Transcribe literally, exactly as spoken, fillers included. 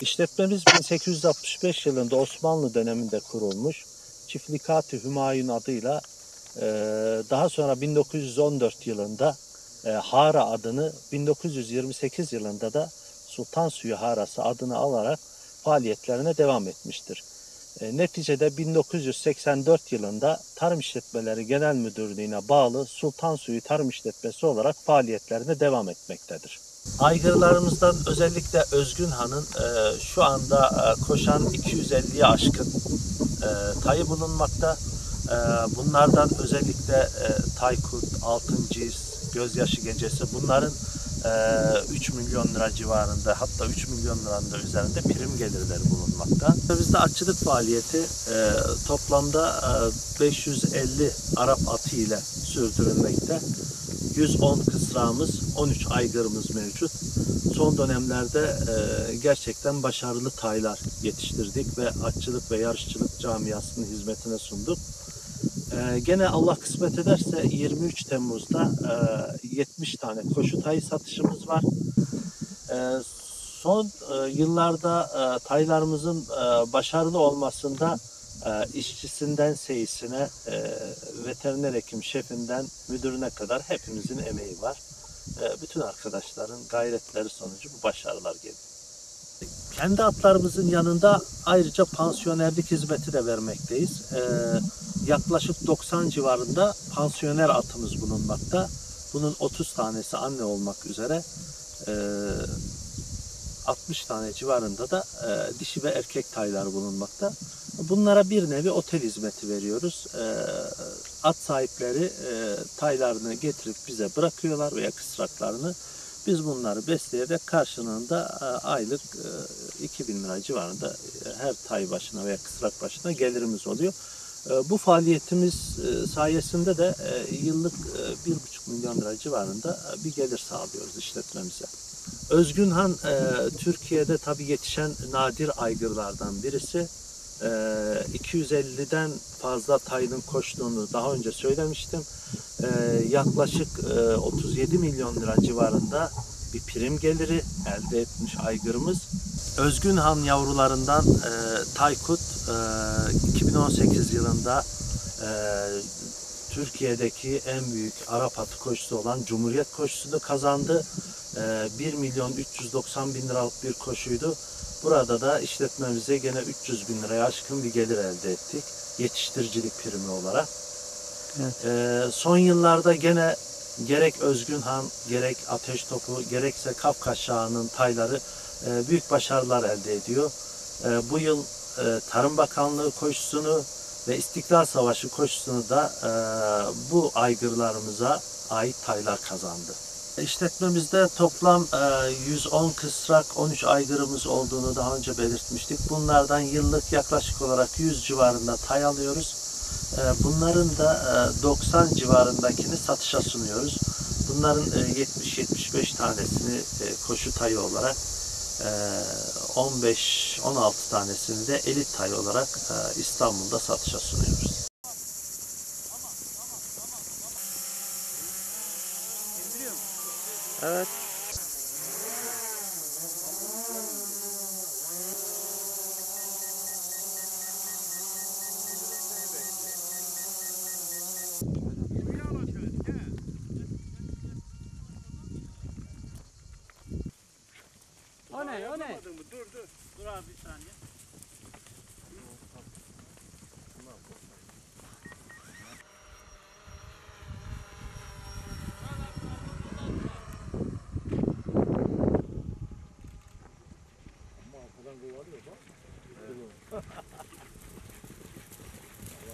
İşletmemiz bin sekiz yüz altmış beş yılında Osmanlı döneminde kurulmuş. Çiftlikat-ı Hümayun adıyla e, daha sonra bin dokuz yüz on dört yılında e, Hara adını, bin dokuz yüz yirmi sekiz yılında da Sultan Suyu Harası adını alarak faaliyetlerine devam etmiştir. E, neticede bin dokuz yüz seksen dört yılında Tarım İşletmeleri Genel Müdürlüğü'ne bağlı Sultan Suyu Tarım İşletmesi olarak faaliyetlerine devam etmektedir. Aygırlarımızdan özellikle Özgün Han'ın e, şu anda e, koşan iki yüz elliye aşkın e, tayı bulunmakta. E, bunlardan özellikle e, Taykut, Altıncıyız, Gözyaşı Gecesi bunların e, üç milyon lira civarında, hatta üç milyon liranın da üzerinde prim gelirleri bulunmakta. Bizde atçılık faaliyeti e, toplamda e, beş yüz elli Arap atı ile sürdürülmekte. yüz on kısrağımız, on üç aygırımız mevcut. Son dönemlerde e, gerçekten başarılı taylar yetiştirdik ve atçılık ve yarışçılık camiasının hizmetine sunduk. E, gene Allah kısmet ederse yirmi üç Temmuz'da e, yetmiş tane koşu tayı satışımız var. E, son e, yıllarda e, taylarımızın e, başarılı olmasında e, işçisinden seyisine, e, veteriner hekim şefinden müdürüne kadar hepimizin emeği var. E, bütün arkadaşların gayretleri sonucu bu başarılar geliyor. Kendi atlarımızın yanında ayrıca pansiyonerlik hizmeti de vermekteyiz. E, yaklaşık doksan civarında pansiyoner atımız bulunmakta. Bunun otuz tanesi anne olmak üzere e, altmış tane civarında da e, dişi ve erkek taylar bulunmakta. Bunlara bir nevi otel hizmeti veriyoruz. E, at sahipleri e, taylarını getirip bize bırakıyorlar veya kısraklarını. Biz bunları besleyerek karşılığında e, aylık e, iki bin lira civarında e, her tay başına veya kısrak başına gelirimiz oluyor. E, bu faaliyetimiz e, sayesinde de e, yıllık e, bir buçuk milyon lira civarında e, bir gelir sağlıyoruz işletmemize. Özgün Han e, Türkiye'de tabii yetişen nadir aygırlardan birisi. E, iki yüz elliden fazla tayının koştuğunu daha önce söylemiştim. E, yaklaşık e, otuz yedi milyon lira civarında bir prim geliri elde etmiş aygırımız. Özgün Han yavrularından e, Taykut e, iki bin on sekiz yılında e, Türkiye'deki en büyük Arap atı koşusu olan Cumhuriyet koşusunu kazandı. bir milyon üç yüz doksan bin liralık bir koşuydu. Burada da işletmemize gene üç yüz bin liraya aşkın bir gelir elde ettik. Yetiştiricilik primi olarak. Evet. Ee, son yıllarda gene gerek Özgün Han, gerek Ateş Topu, gerekse Kafkas Şahı'nın tayları e, büyük başarılar elde ediyor. E, bu yıl e, Tarım Bakanlığı koşusunu ve İstiklal Savaşı koşusunu da e, bu aygırlarımıza ait taylar kazandı. İşletmemizde toplam yüz on kısrak, on üç aygırımız olduğunu daha önce belirtmiştik. Bunlardan yıllık yaklaşık olarak yüz civarında tay alıyoruz. Bunların da doksan civarındakini satışa sunuyoruz. Bunların yetmiş yetmiş beş tanesini koşu tayı olarak, on beş on altı tanesini de elit tayı olarak İstanbul'da satışa sunuyoruz. Evet. O ne? O ne? Dur dur. Dur abi bir saniye.